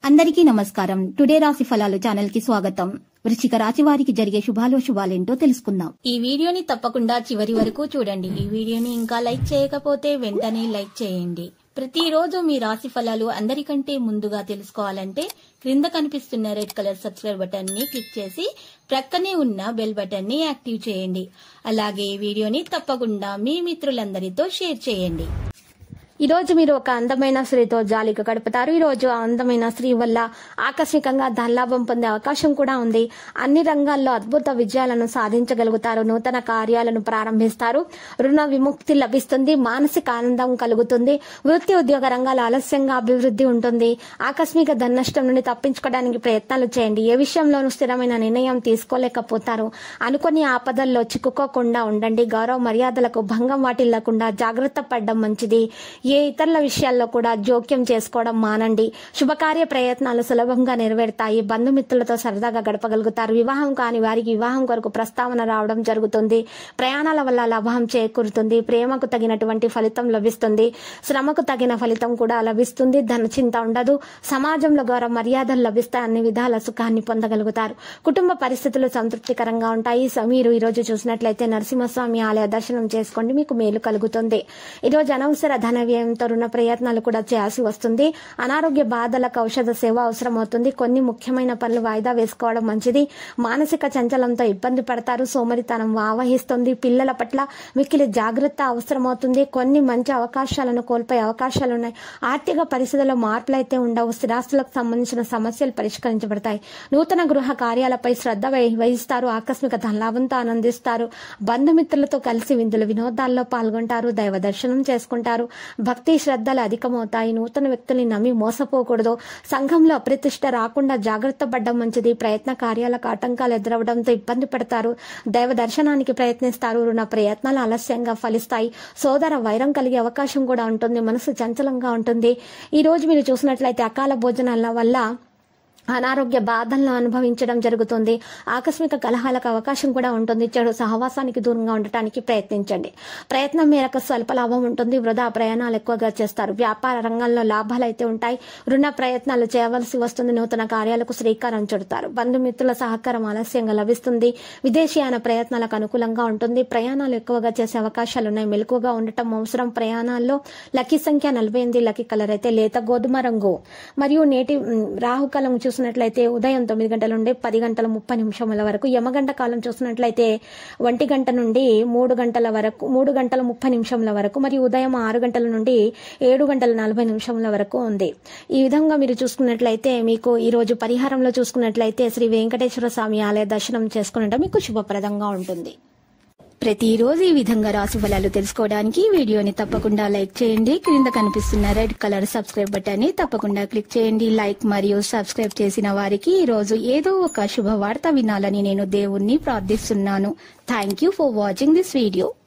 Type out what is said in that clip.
అందరికీ నమస్కారం. టుడే రాశి ఫలాలు ఛానల్ కి స్వాగతం. వృశ్చిక రాశి వారికి జరిగే శుభాలేంటో తెలుసుకుందాం. ఈ వీడియోని తప్పకుండా చివరి వరకు చూడండి. ఈ వీడియోని ఇంకా లైక్ చేయకపోతే వెంటనే లైక్ చేయండి. ప్రతిరోజు మీ రాశి ఫలాలు అందరికంటే ముందుగా తెలుసుకోవాలంటే క్రింద కనిపిస్తున్న రెడ్ కలర్ సబ్స్క్రైబ్ బటన్ ని క్లిక్ చేసి ప్రక్కనే ఉన్న బెల్ బటన్ ని యాక్టివ్ చేయండి. అలాగే ఈ వీడియోని తప్పకుండా మీ మిత్రులందరితో షేర్ చేయండి. ఈ రోజు మీరు ఒక అందమైన స్త్రీతో జాలీగా గడుపుతారు. ఈ రోజు ఆ అందమైన స్త్రీ వల్ల ఆకస్మికంగా ధనలాభం పొందే అవకాశం కూడా ఉంది. అన్ని రంగాల్లో అద్భుత విజయాలను సాధించగలుగుతారు. నూతన కార్యాలను ప్రారంభిస్తారు. రుణ విముక్తి లభిస్తుంది. మానసిక ఆనందం కలుగుతుంది. వృత్తి ఉద్యోగ రంగాల ఆలస్యంగా అభివృద్ధి ఉంటుంది. ఆకస్మిక ధన నష్టం నుండి తప్పించుకోవడానికి ప్రయత్నాలు చేయండి. ఏ విషయంలోనూ స్థిరమైన నిర్ణయం తీసుకోలేకపోతారు. అనుకుని ఆపదల్లో చిక్కుకోకుండా ఉండండి. గౌరవ మర్యాదలకు భంగం వాటిల్లకుండా జాగ్రత్త పడడం మంచిది. ఏ ఇతరుల విషయాల్లో కూడా జోక్యం చేసుకోవడం మానండి. శుభకార్య ప్రయత్నాలు సులభంగా నెరవేరుతాయి. బంధుమిత్రులతో సరదాగా గడపగలుగుతారు. వివాహం కాని వారికి వివాహం కొరకు ప్రస్తావన రావడం జరుగుతుంది. ప్రయాణాల వల్ల లాభం చేకూరుతుంది. ప్రేమకు తగినటువంటి ఫలితం లభిస్తుంది. శ్రమకు తగిన ఫలితం కూడా లభిస్తుంది. ధన చింత ఉండదు. సమాజంలో గౌరవ మర్యాదలు లభిస్తాయి. అన్ని విధాల సుఖాన్ని పొందగలుగుతారు. కుటుంబ పరిస్థితులు సంతృప్తికరంగా ఉంటాయి. మీరు ఈ రోజు చూసినట్లయితే నరసింహస్వామి ఆలయ దర్శనం చేసుకోండి. మీకు మేలు కలుగుతుంది. ఈ రోజు అనవసర ధన వ్యయంతో రుణ ప్రయత్నాలు కూడా చేయాల్సి వస్తుంది. అనారోగ్య బాధలకు ఔషధ సేవ అవసరమవుతుంది. కొన్ని ముఖ్యమైన పనులు వాయిదా వేసుకోవడం మంచిది. మానసిక చంచలంతో ఇబ్బంది పడతారు. సోమరితనం ఆవహిస్తుంది. పిల్లల పట్ల మిక్కిలి జాగ్రత్త అవసరమవుతుంది. కొన్ని మంచి అవకాశాలను కోల్పోయే అవకాశాలున్నాయి. ఆర్థిక పరిస్థితుల్లో మార్పులు అయితే ఉండవు. స్థిరాస్తులకు సంబంధించిన సమస్యలు పరిష్కరించబడతాయి. నూతన గృహ కార్యాలపై శ్రద్ధ వహిస్తారు. ఆకస్మిక ధనలాభంతో ఆనందిస్తారు. బంధుమిత్రులతో కలిసి విందులు వినోదాల్లో పాల్గొంటారు. దైవ దర్శనం చేసుకుంటారు. భక్తి శ్రద్ధలు అధికమవుతాయి. నూతన వ్యక్తుల్ని నమ్మి మోసపోకూడదు. సంఘంలో అప్రతిష్ట రాకుండా జాగ్రత్త పడడం మంచిది. ప్రయత్న కార్యాలకు ఆటంకాలు ఎదురవడంతో ఇబ్బంది పడతారు. దైవ దర్శనానికి ప్రయత్నిస్తారు. రుణ ప్రయత్నాలు ఆలస్యంగా ఫలిస్తాయి. సోదర వైరం కలిగే అవకాశం కూడా ఉంటుంది. మనసు చంచలంగా ఉంటుంది. ఈ రోజు మీరు చూసినట్లయితే అకాల భోజనాల వల్ల అనారోగ్య బాధలను అనుభవించడం జరుగుతుంది. ఆకస్మిక కలహాలకు అవకాశం కూడా ఉంటుంది. చెడు సహవాసానికి దూరంగా ఉండటానికి ప్రయత్నించండి. ప్రయత్నం మేరకు స్వల్ప లాభం ఉంటుంది. వృధా ప్రయాణాలు ఎక్కువగా చేస్తారు. వ్యాపార రంగంలో లాభాలు అయితే ఉంటాయి. రుణ ప్రయత్నాలు చేయవలసి వస్తుంది. నూతన కార్యాలకు శ్రీకారం చుడతారు. బంధుమిత్రుల సహకారం ఆలస్యంగా లభిస్తుంది. విదేశీయాన ప్రయత్నాలకు అనుకూలంగా ఉంటుంది. ప్రయాణాలు ఎక్కువగా చేసే అవకాశాలు ఉన్నాయి. మెలకువగా ఉండటం అవసరం. ప్రయాణాల్లో లక్కీ సంఖ్య 48. లక్కీ కలర్ అయితే లేత గోధుమ రంగు. మరియు నేటి రాహుకాలం చూసినట్లయితే ఉదయం 9 గంటల నుండి 10 గంటల 30 నిమిషముల వరకు. యమగంట కాలం చూసినట్లయితే 1 గంట నుండి 3 గంటల వరకు, 3 గంటల 30 నిమిషముల వరకు. మరియు ఉదయం 6 గంటల నుండి 7 గంటల 40 నిమిషముల వరకు ఉంది. ఈ విధంగా మీరు చూసుకున్నట్లయితే మీకు ఈ రోజు పరిహారంలో చూసుకున్నట్లయితే శ్రీ వెంకటేశ్వర స్వామి ఆలయ దర్శనం చేసుకునడం మీకు శుభప్రదంగా ఉంటుంది. ప్రతిరోజు ఈ విధంగా రాశి ఫలాలు తెలుసుకోవడానికి వీడియోని తప్పకుండా లైక్ చేయండి. క్రింద కనిపిస్తున్న రెడ్ కలర్ సబ్స్క్రైబ్ బటన్ ని తప్పకుండా క్లిక్ చేయండి. లైక్ మరియు సబ్స్క్రైబ్ చేసిన వారికి ఈ రోజు ఏదో ఒక శుభవార్త వినాలని నేను దేవుణ్ణి ప్రార్థిస్తున్నాను. Thank you for watching this video.